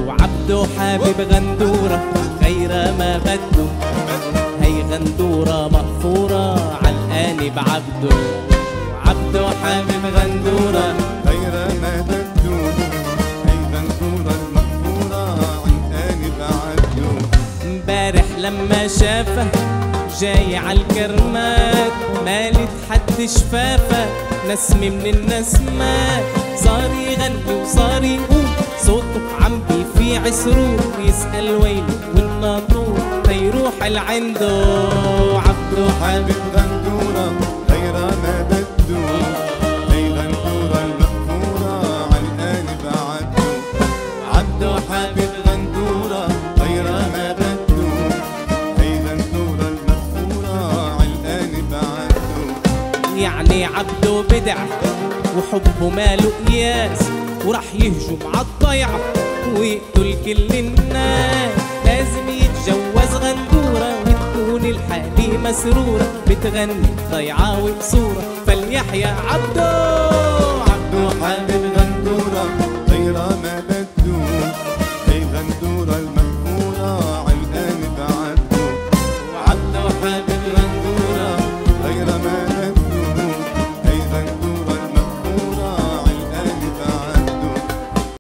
وعبده حابب غندورة غير ما بده، هي غندورة مقفورة علقاني بعبده. عبده حابب غندورة غير ما بده، هي غندورة المقفورة علقاني بعبده. امبارح لما شافه جاي عالكرمات مالت حد شفافه نسمة من النسمات، صار يغني وصار يقول صوته عم بيفيع سرور، يسأل ويله والناطور فيروح لعنده. عبده حابب غندورة غير ما بده، هي غندورة المقفورة علقاني بعبده. عبده حابب غندورة غير ما بده، هي غندورة المقفورة علقاني بعبده. يعني عبده بدع وحبه ماله قياس، وراح يهجم عالضيعة ويقتل كل الناس. لازم يتجوز غندورة وتكون الحالة مسرورة، بتغني ضيعة وقصورة فليحيى عبده. عبده حابب